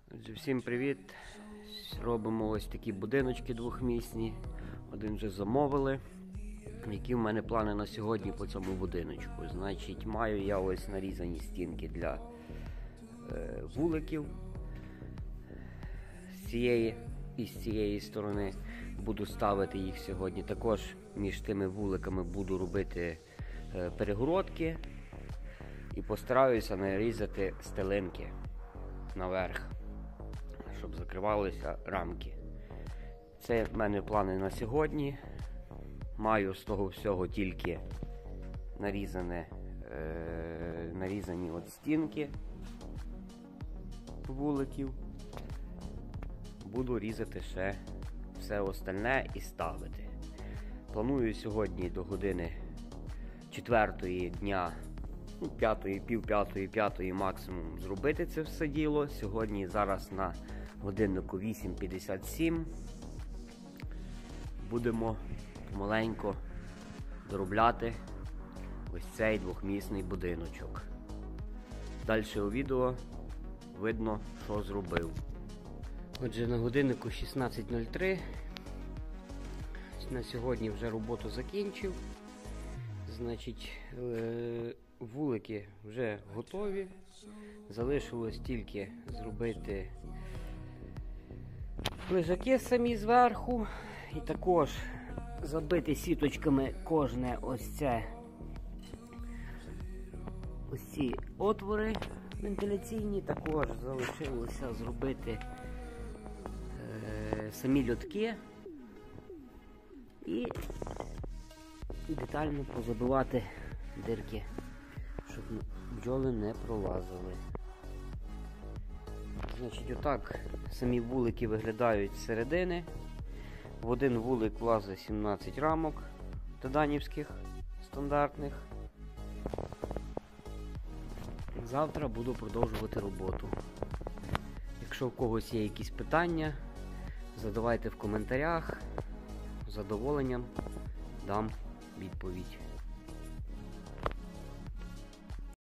Отже, всім привіт! Робимо ось такі будиночки двохмісні. Один вже замовили. Які в мене плани на сьогодні по цьому будиночку? Значить, маю я ось нарізані стінки для вуликів. З цієї і з цієї сторони буду ставити їх сьогодні. Також між тими вуликами буду робити перегородки. І постараюся нарізати стелинки наверх, щоб закривалися рамки. Це в мене плани на сьогодні. Маю з того всього тільки нарізані от стінки вуликів. Буду різати ще все остальне і ставити. Планую сьогодні до години 4 дня, 5, пів 5, 5 максимум зробити це все діло. Сьогодні зараз на годиннику 8:57. Будемо маленько доробляти ось цей двохмісний будиночок. Далі у відео видно, що зробив. Отже, на годиннику 16:03. На сьогодні вже роботу закінчив. Значить, вулики вже готові. Залишилось тільки зробити лежаки самі зверху. І також забити сіточками кожне ось ці отвори вентиляційні. Також залишилося зробити самі льотки і детально позабивати дирки, щоб бджоли не пролазили. Значить, отак самі вулики виглядають з середини. В один вулик влазить 17 рамок теданівських стандартних. Завтра буду продовжувати роботу. Якщо в когось є якісь питання, задавайте в коментарях. З задоволенням дам відповідь.